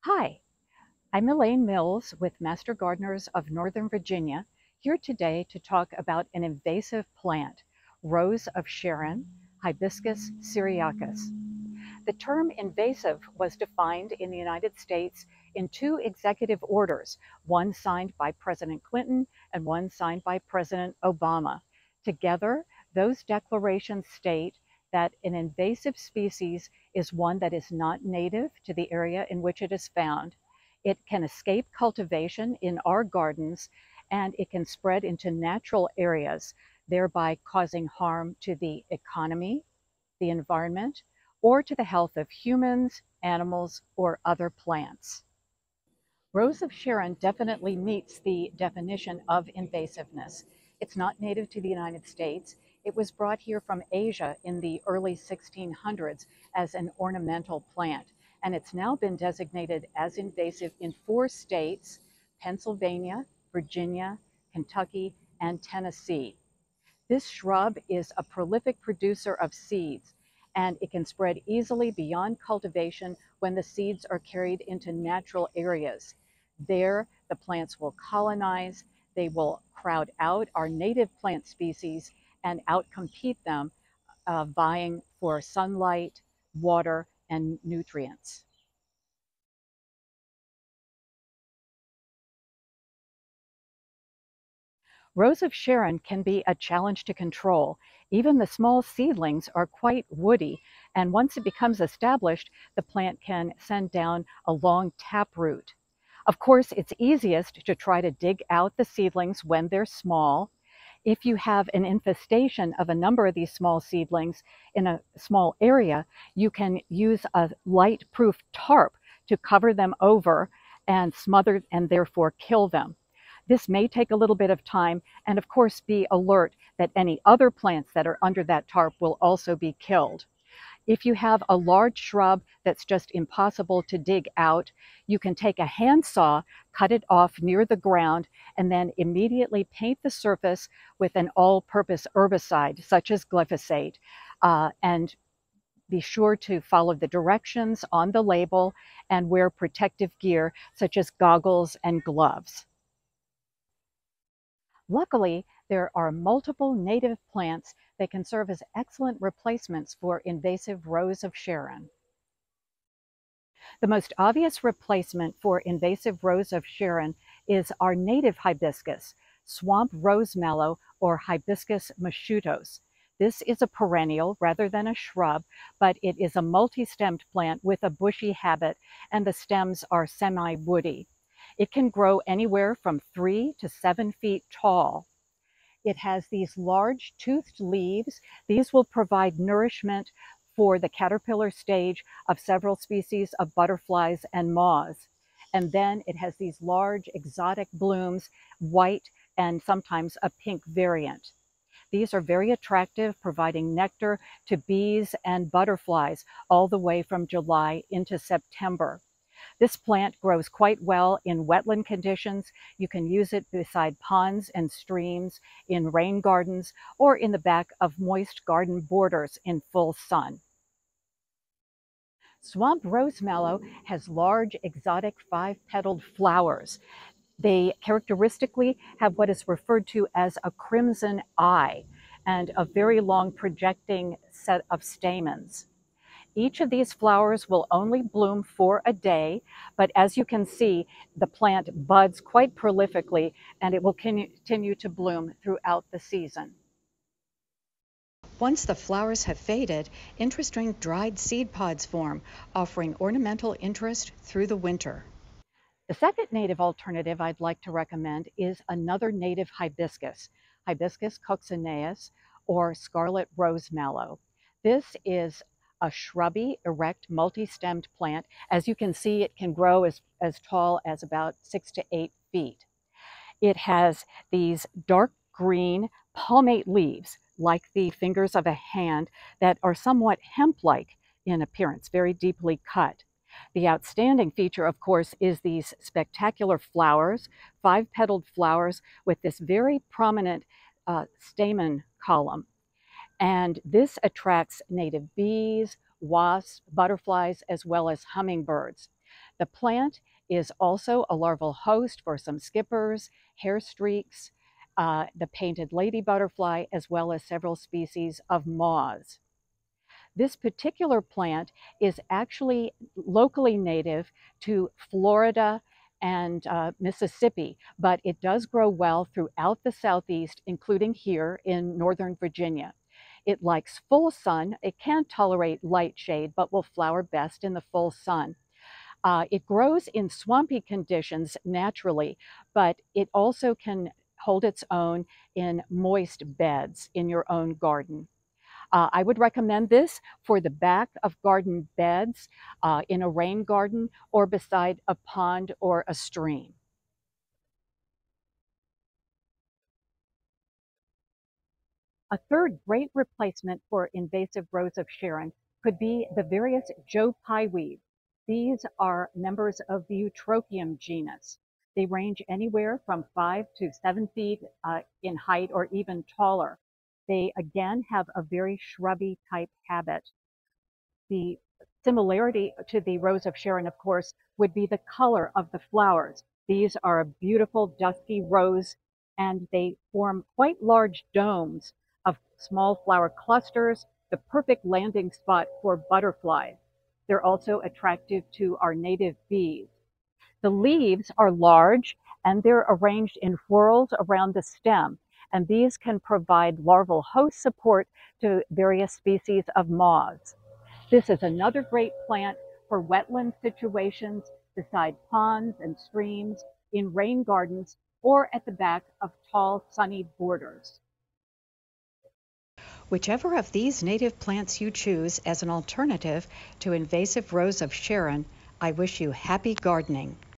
Hi, I'm Elaine Mills with Master Gardeners of Northern Virginia, here today to talk about an invasive plant, Rose of Sharon, Hibiscus syriacus. The term invasive was defined in the United States in two executive orders, one signed by President Clinton and one signed by President Obama. Together, those declarations state that an invasive species is one that is not native to the area in which it is found. It can escape cultivation in our gardens, and it can spread into natural areas, thereby causing harm to the economy, the environment, or to the health of humans, animals, or other plants. Rose of Sharon definitely meets the definition of invasiveness. It's not native to the United States. It was brought here from Asia in the early 1600s as an ornamental plant, and it's now been designated as invasive in 4 states: Pennsylvania, Virginia, Kentucky, and Tennessee. This shrub is a prolific producer of seeds, and it can spread easily beyond cultivation when the seeds are carried into natural areas. There, the plants will colonize, they will crowd out our native plant species and outcompete them, vying for sunlight, water, and nutrients. Rose of Sharon can be a challenge to control. Even the small seedlings are quite woody, and once it becomes established, the plant can send down a long taproot. Of course, it's easiest to try to dig out the seedlings when they're small. If you have an infestation of a number of these small seedlings in a small area, you can use a light-proof tarp to cover them over and smother and therefore kill them. This may take a little bit of time, and of course be alert that any other plants that are under that tarp will also be killed. If you have a large shrub that's just impossible to dig out, you can take a handsaw, cut it off near the ground, and then immediately paint the surface with an all-purpose herbicide, such as glyphosate, and be sure to follow the directions on the label and wear protective gear, such as goggles and gloves. Luckily, there are multiple native plants that can serve as excellent replacements for invasive Rose of Sharon. The most obvious replacement for invasive Rose of Sharon is our native hibiscus, swamp rosemallow or Hibiscus moschutos. This is a perennial rather than a shrub, but it is a multi-stemmed plant with a bushy habit, and the stems are semi-woody. It can grow anywhere from 3 to 7 feet tall. It has these large toothed leaves. These will provide nourishment for the caterpillar stage of several species of butterflies and moths. And then it has these large exotic blooms, white and sometimes a pink variant. These are very attractive, providing nectar to bees and butterflies all the way from July into September. This plant grows quite well in wetland conditions. You can use it beside ponds and streams, in rain gardens, or in the back of moist garden borders in full sun. Swamp rosemallow has large, exotic 5-petaled flowers. They characteristically have what is referred to as a crimson eye and a very long projecting set of stamens. Each of these flowers will only bloom for a day, but as you can see, the plant buds quite prolifically, and it will continue to bloom throughout the season. Once the flowers have faded, interesting dried seed pods form, offering ornamental interest through the winter. The second native alternative I'd like to recommend is another native hibiscus, Hibiscus coccineus, or scarlet rosemallow. This is a shrubby, erect, multi-stemmed plant. As you can see, it can grow as tall as about 6 to 8 feet. It has these dark green palmate leaves, like the fingers of a hand, that are somewhat hemp-like in appearance, very deeply cut. The outstanding feature, of course, is these spectacular flowers, 5-petaled flowers with this very prominent stamen column. And this attracts native bees, wasps, butterflies, as well as hummingbirds. The plant is also a larval host for some skippers, hair streaks, the painted lady butterfly, as well as several species of moths. This particular plant is actually locally native to Florida and Mississippi, but it does grow well throughout the Southeast, including here in Northern Virginia. It likes full sun. It can tolerate light shade, but will flower best in the full sun. It grows in swampy conditions naturally, but it also can hold its own in moist beds in your own garden. I would recommend this for the back of garden beds, in a rain garden, or beside a pond or a stream. A third great replacement for invasive Rose of Sharon could be the various Joe Pye weeds. These are members of the Eutrochium genus. They range anywhere from 5 to 7 feet in height or even taller. They again have a very shrubby type habit. The similarity to the Rose of Sharon, of course, would be the color of the flowers. These are a beautiful dusky rose, and they form quite large domes of small flower clusters, the perfect landing spot for butterflies. They're also attractive to our native bees. The leaves are large and they're arranged in whorls around the stem, and these can provide larval host support to various species of moths. This is another great plant for wetland situations beside ponds and streams, in rain gardens, or at the back of tall, sunny borders. Whichever of these native plants you choose as an alternative to invasive Rose of Sharon, I wish you happy gardening.